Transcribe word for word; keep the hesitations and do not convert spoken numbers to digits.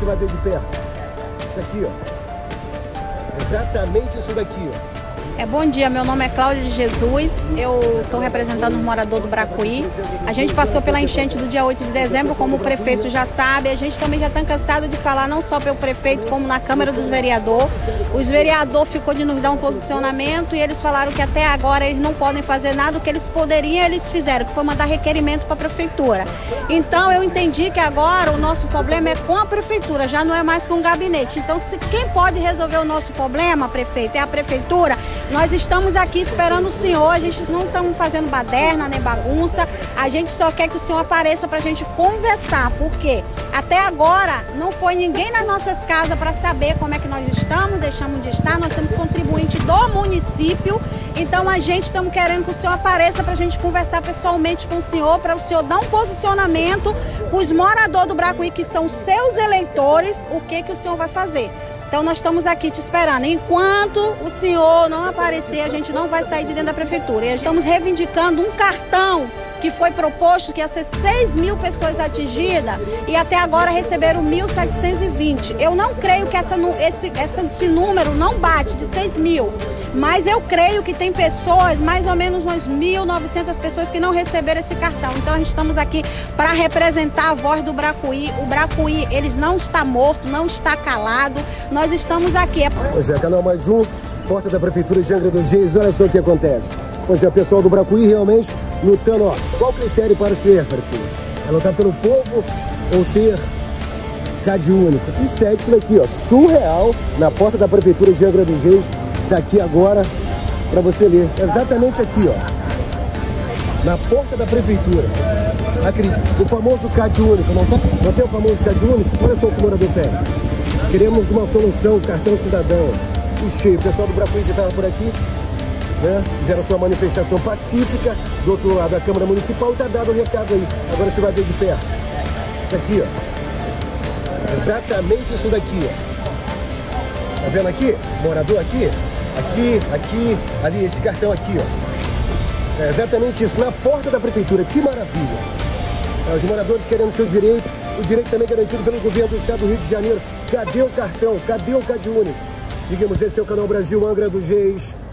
você vai ver de perto. Isso aqui, ó. Exatamente isso daqui, ó. É, bom dia, meu nome é Cláudia de Jesus, eu estou representando o morador do Bracuí. A gente passou pela enchente do dia oito de dezembro, como o prefeito já sabe. A gente também já está cansado de falar, não só pelo prefeito, como na Câmara dos Vereadores. Os vereadores ficou de nos dar um posicionamento e eles falaram que até agora eles não podem fazer nada. O que eles poderiam, eles fizeram, que foi mandar requerimento para a prefeitura. Então eu entendi que agora o nosso problema é com a prefeitura, já não é mais com o gabinete. Então se quem pode resolver o nosso problema, prefeito, é a prefeitura. Nós estamos aqui esperando o senhor, a gente não estamos fazendo baderna nem bagunça, a gente só quer que o senhor apareça para a gente conversar, porque até agora não foi ninguém nas nossas casas para saber como é que nós estamos, deixamos de estar, nós somos contribuintes do município, então a gente estamos querendo que o senhor apareça para a gente conversar pessoalmente com o senhor, para o senhor dar um posicionamento para os moradores do Bracuí, que são seus eleitores, o que, que o senhor vai fazer. Então nós estamos aqui te esperando. Enquanto o senhor não aparecer, a gente não vai sair de dentro da prefeitura. E estamos reivindicando um cartão que foi proposto, que ia ser seis mil pessoas atingidas e até agora receberam mil setecentos e vinte. Eu não creio que essa, esse, esse número não bate de seis mil, mas eu creio que tem pessoas, mais ou menos umas mil e novecentas pessoas que não receberam esse cartão. Então a gente estamos aqui para representar a voz do Bracuí. O Bracuí, ele não está morto, não está calado. Nós estamos aqui. Pois é, canal mais um, porta da Prefeitura de Angra dos Reis, olha só o que acontece. Pois é, o pessoal do Bracuí realmente lutando, ó. Qual o critério para ser, prefeito? É lutar pelo povo ou ter Cade único? E segue isso daqui, ó, surreal, na porta da Prefeitura de Angra dos Reis. Tá aqui agora para você ler. Exatamente aqui, ó. Na porta da Prefeitura. Acredite, o famoso Cade único, não, tá? Não tem o famoso Cade único? Olha só o que o morador pede. Queremos uma solução, cartão cidadão. Ixi, o pessoal do Bracuí já estava por aqui, né? Fizeram sua manifestação pacífica do outro lado da Câmara Municipal e tá dado o recado aí. Agora você vai ver de perto. Isso aqui, ó. Exatamente isso daqui, ó. Tá vendo aqui? Morador aqui? Aqui, aqui, ali, esse cartão aqui, ó. É exatamente isso, na porta da Prefeitura. Que maravilha. É, os moradores querendo seu direito, o direito também garantido pelo governo do estado do Rio de Janeiro. Cadê o cartão? Cadê o Cade único? Seguimos, esse é o canal Brasil Angra dos Reis.